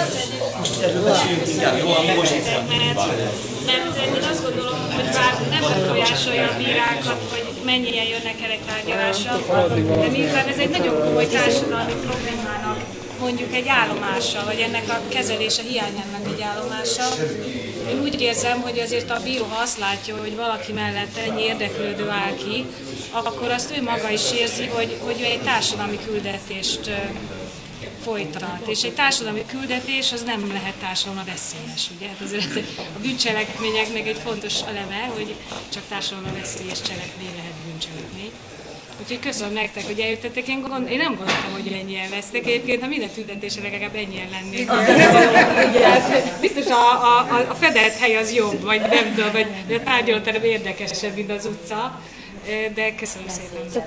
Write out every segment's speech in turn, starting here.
Mert én azt gondolom, hogy bár nem befolyásolja a bírákat, hogy mennyien jönnek el egy tárgyalásra, de miután ez egy nagyon komoly társadalmi problémának, mondjuk egy állomása, vagy ennek a kezelése hiányának egy állomása, én úgy érzem, hogy azért a bíró, ha azt látja, hogy valaki mellett ennyi érdeklődő áll ki, akkor azt ő maga is érzi, hogy ő egy társadalmi küldetést folytat. És egy társadalmi küldetés az nem lehet társadalomra veszélyes, ugye? Hát azért a bűncselekményeknek egy fontos eleme, hogy csak társadalomra veszélyes cselekmény lehet bűncselekmény. Úgyhogy köszönöm nektek, hogy eljöttetek. Én nem gondoltam, hogy ennyien lesznek. Egyébként, ha minden tüntetésre legalább ennyien lennék. Biztos a fedett hely az jobb, vagy nem tudom, vagy a tárgyalóterem érdekesebb, mint az utca. De köszönöm szépen.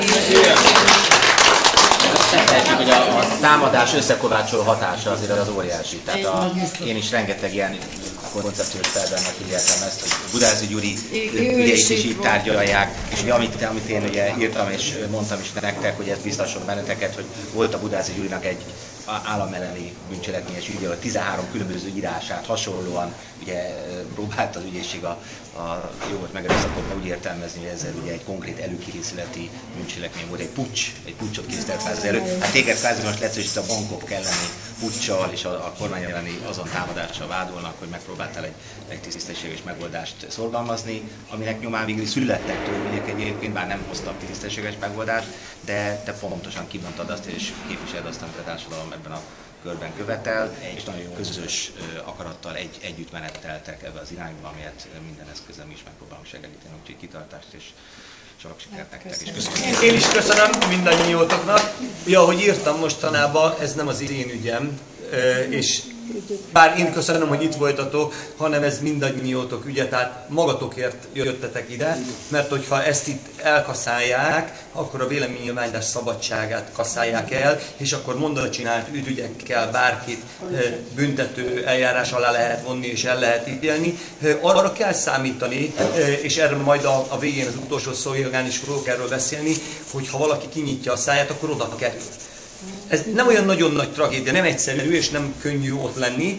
Tehetjük, hogy a támadás összekovácsoló hatása azért az óriási. Tehát én is rengeteg ilyen koncepciós felbennek figyeltem ezt, hogy Budázi Gyuri ügyeit is így tárgyalják, és ugye, amit én ugye írtam és mondtam is nektek, hogy ez biztosan benneteket, hogy volt a Budázi Gyurinak egy államelleni bűncselekményes ügye, hogy 13 különböző írását hasonlóan ugye próbált az ügyészség a jogot megerőszakolva úgy értelmezni, hogy ezzel ugye egy konkrét előkészületi bűncselekmény volt, egy puccsot készített fel az előtt. Hát téged kvázi most lehetőség a bankok elleni puccsal és a kormány elleni azon támadással vádolnak, hogy megpróbáltál egy tisztességes megoldást szorgalmazni, aminek nyomán végül születtek törvények egyébként, bár nem hoztak tisztességes megoldást, de te fontosan kimondtad azt és képviseled azt, amit a társadalom ebben a körben követel, és nagyon közös akarattal együtt menetteltek ebbe az irányba, amelyet minden eszközzel mi is megpróbálunk segíteni, úgyhogy kitartást és sok sikert nektek, és köszönöm. Én is köszönöm mindannyiótoknak. Ja, ahogy írtam mostanában, ez nem az én ügyem, és bár én köszönöm, hogy itt voltatok, hanem ez mindannyiótok ügye, tehát magatokért jöttetek ide, mert hogyha ezt itt elkaszálják, akkor a véleménynyilvánítás szabadságát kaszálják el, és akkor mondatcsinált ügyekkel bárkit büntető eljárás alá lehet vonni és el lehet ítélni. Arra kell számítani, és erről majd a végén az utolsó szójogán is fogok erről beszélni, hogy ha valaki kinyitja a száját, akkor oda kerül. Ez nem olyan nagyon nagy tragédia, nem egyszerű és nem könnyű ott lenni,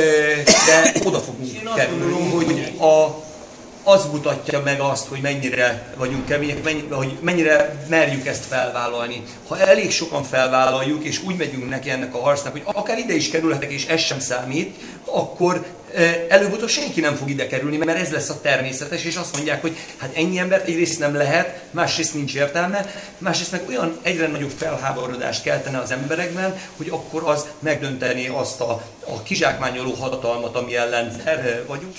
de oda fogunk kerülni, hogy az mutatja meg azt, hogy mennyire vagyunk kemények, hogy mennyire merjük ezt felvállalni. Ha elég sokan felvállaljuk, és úgy megyünk neki ennek a harcnak, hogy akár ide is kerülhetek, és ez sem számít, akkor előbb-utóbb senki nem fog ide kerülni, mert ez lesz a természetes, és azt mondják, hogy hát ennyi embert egyrészt nem lehet, másrészt nincs értelme, másrészt meg olyan egyre nagyobb felháborodást keltene az emberekben, hogy akkor az megdönteni azt a kizsákmányoló hatalmat, ami ellen vagyunk.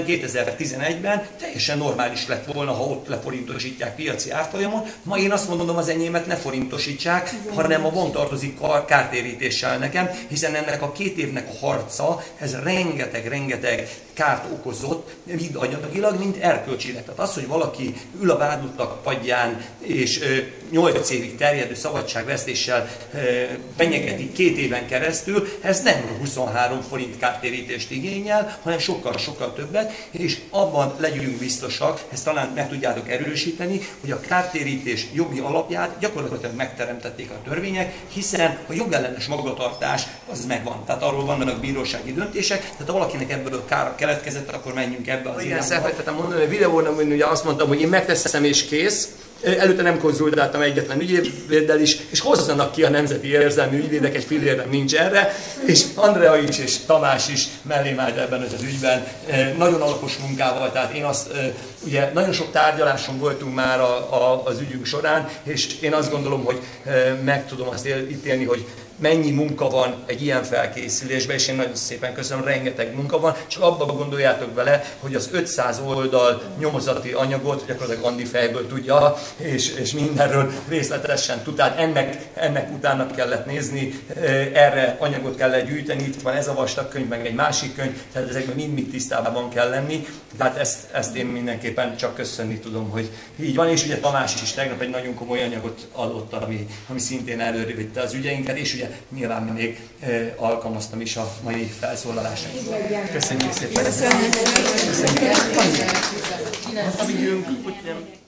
2011-ben teljesen normális lett volna, ha ott leforintosítják piaci árfolyamon. Ma én azt mondom, az enyémet ne forintosítsák, hanem a von tartozik kártérítéssel nekem, hiszen ennek a 2 évnek a harca, ez rengeteg kárt okozott, mind anyagilag, mind erkölcsileg. Tehát az, hogy valaki ül a vádlottak padján, és 8 évig terjedő szabadságvesztéssel fenyegeti 2 éven keresztül, ez nem 23 forint kártérítést igényel, hanem sokkal többet, és abban legyünk biztosak, ezt talán meg tudjátok erősíteni, hogy a kártérítés jogi alapját gyakorlatilag megteremtették a törvények, hiszen a jogellenes magatartás az megvan. Tehát arról vannak bírósági döntések, tehát ha valakinek ebből kára keletkezett, akkor menjünk ebbe az irányba. Igen, elfelejtettem mondani, a videón ugye azt mondtam, hogy én megteszem és kész. Előtte nem konzultáltam egyetlen ügyvéddel is, és hozzanak ki a nemzeti érzelmű ügyvédek, egy fillérem nincs erre, és Andrea is és Tamás is mellém állt ebben az ügyben, nagyon alapos munkával, tehát én azt, ugye nagyon sok tárgyaláson voltunk már az ügyünk során, és én azt gondolom, hogy meg tudom azt ítélni, hogy mennyi munka van egy ilyen felkészülésben, és én nagyon szépen köszönöm, rengeteg munka van, csak abba gondoljátok bele, hogy az 500 oldal nyomozati anyagot gyakorlatilag Andi fejből tudja, és mindenről részletesen tud, tehát ennek utána kellett nézni, erre anyagot kellett gyűjteni, itt van ez a vastag könyv, meg egy másik könyv, tehát ezekben mind tisztában kell lenni, tehát ezt én mindenképpen csak köszönni tudom, hogy így van, és ugye Tamás is tegnap egy nagyon komoly anyagot adott, ami szintén előre vitte az ügyeinket, és ugye nyilván még alkalmaztam is a mai felszólalásra. Köszönjük szépen! Köszönjük!